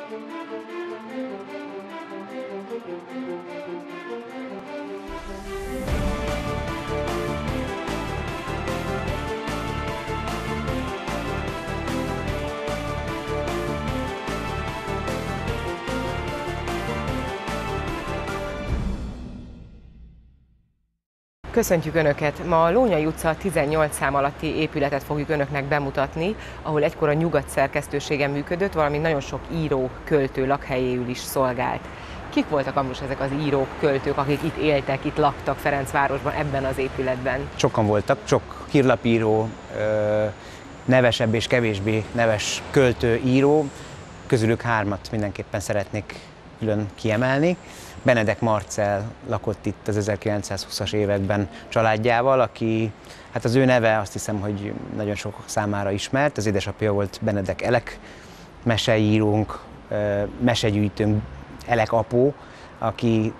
Köszöntjük Önöket! Ma a Lónyay utca 18 szám alatti épületet fogjuk Önöknek bemutatni, ahol egykor a Nyugat szerkesztősége működött, valamint nagyon sok író, költő lakhelyéül is szolgált. Kik voltak amúgy ezek az írók, költők, akik itt éltek, itt laktak Ferencvárosban, ebben az épületben? Sokan voltak, sok hírlapíró, nevesebb és kevésbé neves költő, író, közülük 3-at mindenképpen szeretnék külön kiemelni. Benedek Marcell lakott itt az 1920-as években családjával, aki, hát az ő neve azt hiszem, hogy nagyon sok számára ismert. Az édesapja volt Benedek Elek, meseírónk, mesegyűjtőnk, Elek apó, aki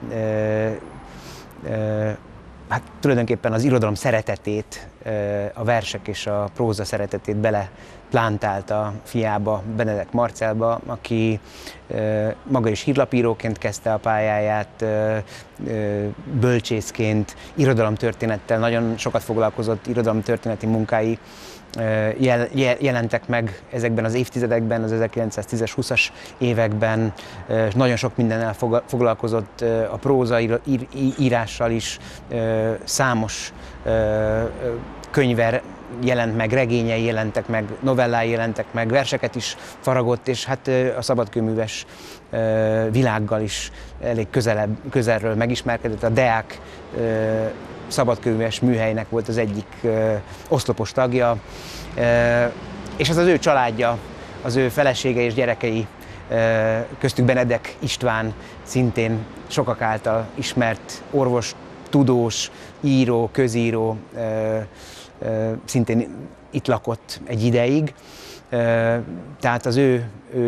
hát tulajdonképpen az irodalom szeretetét, a versek és a próza szeretetét beleplántálta a fiába, Benedek Marcellba, aki maga is hírlapíróként kezdte a pályáját, bölcsészként, irodalomtörténettel nagyon sokat foglalkozott, irodalomtörténeti munkái jelentek meg ezekben az évtizedekben, az 1910-es, 20-as években. Nagyon sok mindennel foglalkozott, a próza írással is, számos könyve jelent meg, regényei jelentek meg, novellái jelentek meg, verseket is faragott, és hát a szabadkőműves világgal is elég közelről megismerkedett. A Deák szabadkőműves műhelynek volt az egyik oszlopos tagja, és ez az ő családja, az ő felesége és gyerekei, köztük Benedek István, szintén sokak által ismert orvos, tudós, író, közíró, szintén itt lakott egy ideig. Tehát az ő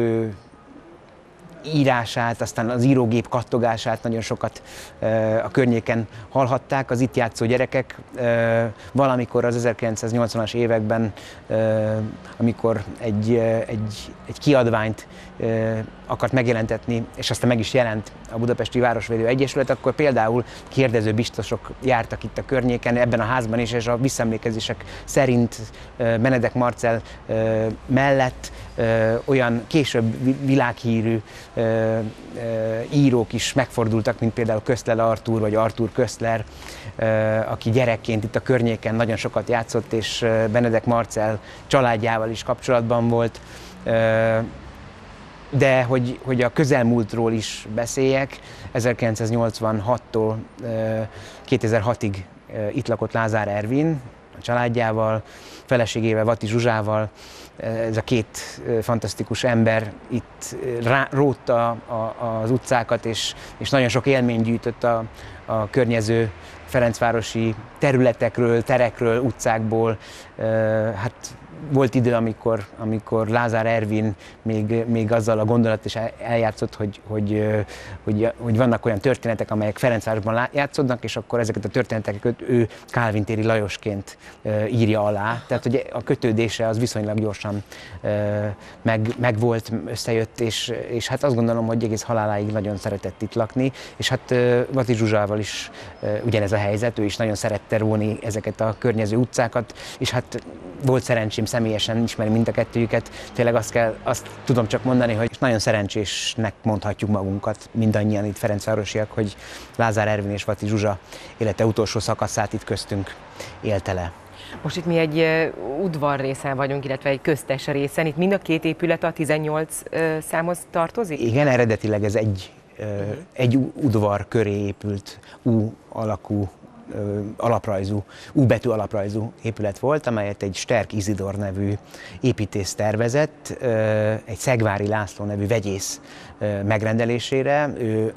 írását, aztán az írógép kattogását nagyon sokat a környéken hallhatták az itt játszó gyerekek. Valamikor az 1980-as években, amikor egy kiadványt akart megjelentetni, és aztán meg is jelent a Budapesti Városvédő Egyesület, akkor például kérdező biztosok jártak itt a környéken, ebben a házban is, és a visszaemlékezések szerint Benedek Marcell mellett olyan később világhírű írók is megfordultak, mint például Köszler Artúr, vagy Artúr Köszler, aki gyerekként itt a környéken nagyon sokat játszott, és Benedek Marcell családjával is kapcsolatban volt. De hogy a közelmúltról is beszéljek, 1986-tól 2006-ig itt lakott Lázár Ervin a családjával, feleségével, Vati Zsuzsával. Ez a két fantasztikus ember itt rótta az utcákat, és nagyon sok élményt gyűjtött a környező ferencvárosi területekről, terekről, utcákból. Hát volt idő, amikor Lázár Ervin még azzal a gondolat is eljátszott, hogy vannak olyan történetek, amelyek Ferencvárosban játszódnak, és akkor ezeket a történeteket ő Kálvin téri Lajosként írja alá. Tehát hogy a kötődése az viszonylag gyorsan megvolt, összejött, és hát azt gondolom, hogy egész haláláig nagyon szeretett itt lakni, és hát Vati Zsuzsával is ugyanez a helyzet, ő is nagyon szerette róni ezeket a környező utcákat, és hát volt szerencsém személyesen ismerni mind a kettőjüket. Tényleg azt tudom csak mondani, hogy nagyon szerencsésnek mondhatjuk magunkat, mindannyian itt ferencvárosiak, hogy Lázár Ervin és Vati Zsuzsa élete utolsó szakaszát itt köztünk élte le. Most itt mi egy udvar részen vagyunk, illetve egy köztes részen. Itt mind a két épület a 18 számhoz tartozik? Igen, eredetileg ez egy udvar köré épült U alakú alaprajzú, U-betű alaprajzú épület volt, amelyet egy Sterk Izidor nevű építész tervezett, egy Szegvári László nevű vegyész megrendelésére. Ő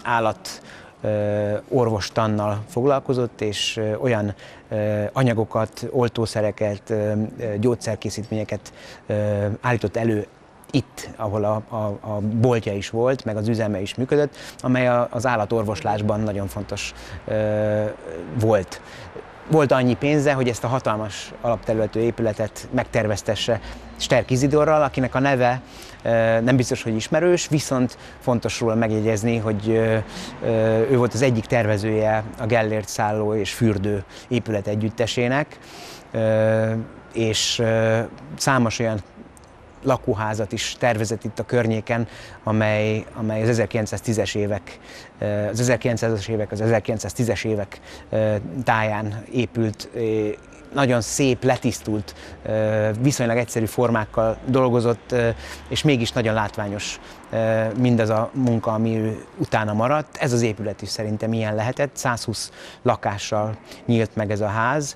orvostannal foglalkozott, és olyan anyagokat, oltószereket, gyógyszerkészítményeket állított elő itt, ahol a boltja is volt, meg az üzeme is működött, amely az állatorvoslásban nagyon fontos volt. volt annyi pénze, hogy ezt a hatalmas alapterületű épületet megterveztesse Sterk Izidorral, akinek a neve nem biztos, hogy ismerős, viszont fontos róla megjegyezni, hogy ő volt az egyik tervezője a Gellért szálló és fürdő épület együttesének, és számos olyan lakóházat is tervezett itt a környéken, amely az 1910-es évek, az 1910-es évek táján épült, nagyon szép, letisztult, viszonylag egyszerű formákkal dolgozott, és mégis nagyon látványos mindaz a munka, ami utána maradt. Ez az épület is szerintem ilyen lehetett, 120 lakással nyílt meg ez a ház,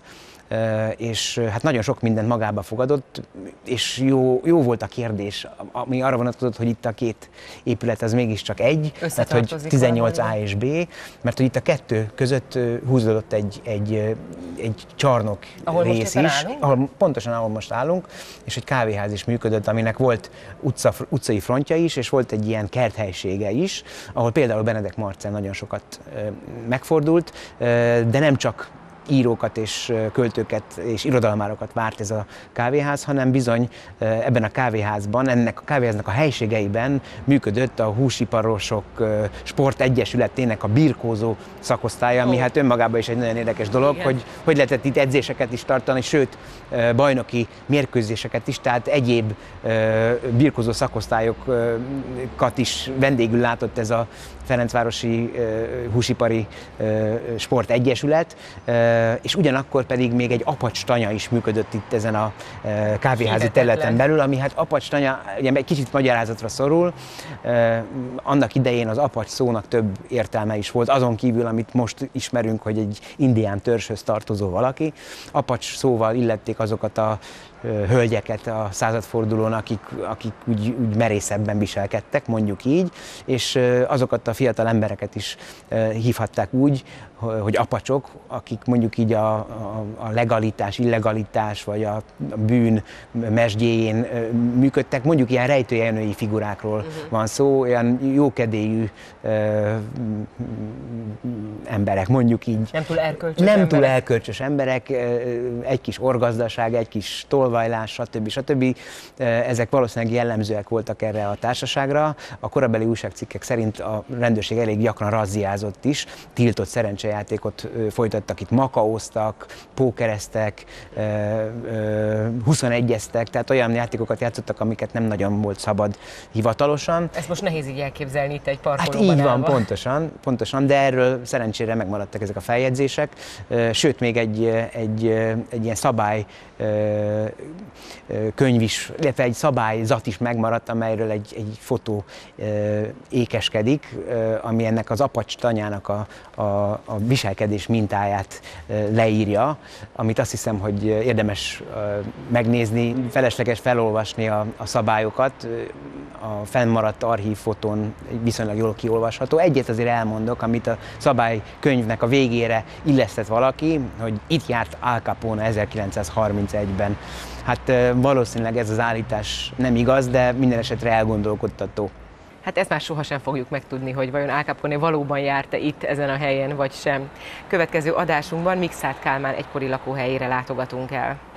és hát nagyon sok mindent magába fogadott, és jó volt a kérdés, ami arra vonatkozott, hogy itt a két épület az mégiscsak egy, mert hogy 18A és B, mert hogy itt a kettő között húzódott egy csarnok rész is, pontosan ahol most állunk, és egy kávéház is működött, aminek volt utcai frontja is, és volt egy ilyen kerthelyisége is, ahol például Benedek Marcell nagyon sokat megfordult, de nem csak írókat és költőket és irodalmárokat várt ez a kávéház, hanem bizony ebben a kávéházban, ennek a kávéháznak a helységeiben működött a Húsiparosok Sportegyesületének a birkózó szakosztálya, ami hát önmagában is egy nagyon érdekes dolog, hogy lehetett itt edzéseket is tartani, sőt bajnoki mérkőzéseket is, tehát egyéb birkózó szakosztályokat is vendégül látott ez a Ferencvárosi Húsipari Sportegyesület, és ugyanakkor pedig még egy apacs-tanya is működött itt ezen a kávéházi területen belül, ami hát apacs-tanya ugye egy kicsit magyarázatra szorul. Annak idején az apacs szónak több értelme is volt, azon kívül, amit most ismerünk, hogy egy indián törzshöz tartozó valaki. Apacs szóval illették azokat a hölgyeket a századfordulón, akik úgy merészebben viselkedtek, mondjuk így, és azokat a fiatal embereket is hívhatták úgy, hogy apacsok, akik mondjuk így a legalitás, illegalitás vagy a bűn mesdjéjén működtek, mondjuk ilyen rejtőjelnői figurákról van szó, olyan jókedélyű emberek, mondjuk így. Nem túl erkölcsös emberek, egy kis orgazdaság, egy kis tolvajlás, stb. Ezek valószínűleg jellemzőek voltak erre a társaságra. A korabeli újságcikkek szerint a rendőrség elég gyakran razziázott is, tiltott szerencsejátékot folytattak itt, makaóztak, pókereztek, 21-eztek, tehát olyan játékokat játszottak, amiket nem nagyon volt szabad hivatalosan. Ezt most nehéz így elképzelni itt egy parkolóban. Hát így van, pontosan, de erről szerencsére megmaradtak ezek a feljegyzések, sőt még egy ilyen szabály könyv is, illetve egy szabályzat is megmaradt, amelyről egy fotó ékeskedik, ami ennek az apacs tanyának a viselkedés mintáját leírja, amit azt hiszem, hogy érdemes megnézni, felesleges felolvasni a szabályokat, a fennmaradt archívfotón viszonylag jól kiolvasható. Egyet azért elmondok, amit a szabálykönyvnek a végére illesztett valaki, hogy itt járt Al Capone 1931-ben. Hát valószínűleg ez az állítás nem igaz, de minden esetre elgondolkodtató. Hát ezt már sohasem fogjuk megtudni, hogy vajon Al Capone valóban járt-e itt ezen a helyen, vagy sem. Következő adásunkban Mikszáth Kálmán egykori lakóhelyére látogatunk el.